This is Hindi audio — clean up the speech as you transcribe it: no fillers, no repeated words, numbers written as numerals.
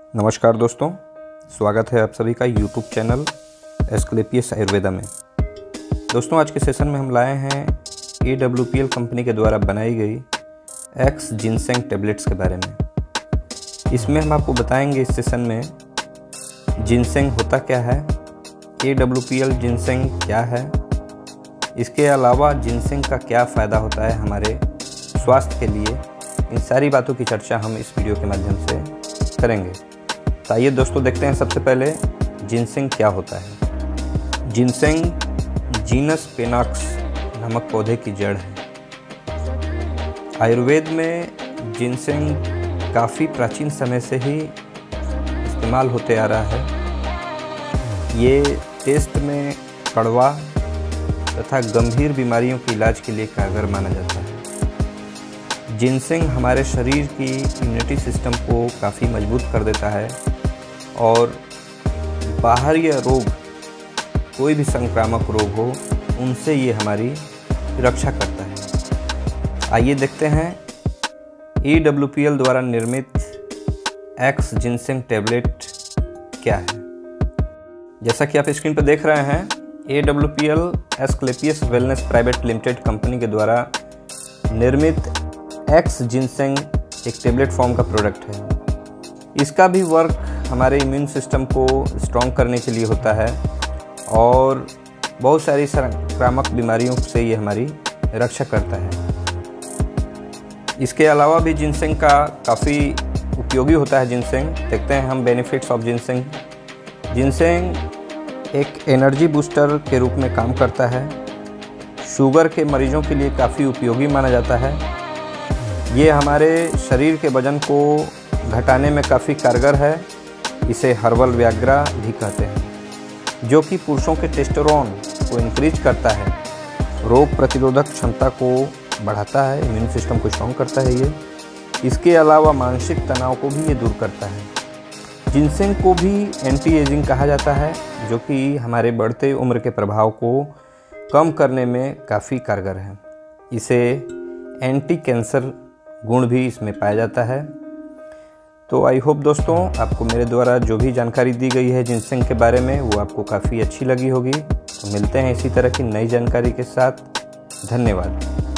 नमस्कार दोस्तों, स्वागत है आप सभी का यूट्यूब चैनल एस्क्लेपियस आयुर्वेदा में। दोस्तों, आज के सेशन में हम लाए हैं AWPL कंपनी के द्वारा बनाई गई एक्स जिनसेंग टेबलेट्स के बारे में। इसमें हम आपको बताएंगे इस सेशन में जिनसेंग होता क्या है, AWPL जिनसेंग क्या है, इसके अलावा जिनसेंग का क्या फ़ायदा होता है हमारे स्वास्थ्य के लिए। इन सारी बातों की चर्चा हम इस वीडियो के माध्यम से करेंगे। तो आइए दोस्तों, देखते हैं सबसे पहले जिनसेंग क्या होता है। जिनसेंग जीनस पेनाक्स नामक पौधे की जड़ है। आयुर्वेद में जिनसेंग काफ़ी प्राचीन समय से ही इस्तेमाल होते आ रहा है। ये टेस्ट में कड़वा तथा गंभीर बीमारियों के इलाज के लिए कारगर माना जाता है। जिनसेंग हमारे शरीर की इम्यूनिटी सिस्टम को काफ़ी मजबूत कर देता है और बाहरी रोग, कोई भी संक्रामक रोग हो, उनसे ये हमारी रक्षा करता है। आइए देखते हैं AWPL द्वारा निर्मित एक्स जिनसेंग टेबलेट क्या है। जैसा कि आप स्क्रीन पर देख रहे हैं, AWPL Asclepius wellness private limited company के द्वारा निर्मित एक्स जिनसेंग एक टेबलेट फॉर्म का प्रोडक्ट है। इसका भी वर्क हमारे इम्यून सिस्टम को स्ट्रॉन्ग करने के लिए होता है और बहुत सारी संक्रामक बीमारियों से ये हमारी रक्षा करता है। इसके अलावा भी जिनसेंग का काफ़ी उपयोगी होता है। जिनसेंग देखते हैं हम बेनिफिट्स ऑफ जिनसेंग। जिनसेंग एक एनर्जी बूस्टर के रूप में काम करता है। शुगर के मरीजों के लिए काफ़ी उपयोगी माना जाता है। ये हमारे शरीर के वजन को घटाने में काफ़ी कारगर है। इसे हर्बल व्याग्रा भी कहते हैं, जो कि पुरुषों के टेस्टोस्टेरोन को इंक्रीज करता है, रोग प्रतिरोधक क्षमता को बढ़ाता है, इम्यून सिस्टम को स्ट्रॉन्ग करता है ये। इसके अलावा मानसिक तनाव को भी ये दूर करता है। जिनसेंग को भी एंटी एजिंग कहा जाता है, जो कि हमारे बढ़ते उम्र के प्रभाव को कम करने में काफ़ी कारगर है। इसे एंटी कैंसर गुण भी इसमें पाया जाता है। तो आई होप दोस्तों, आपको मेरे द्वारा जो भी जानकारी दी गई है जिनसेंग के बारे में, वो आपको काफ़ी अच्छी लगी होगी। तो मिलते हैं इसी तरह की नई जानकारी के साथ। धन्यवाद।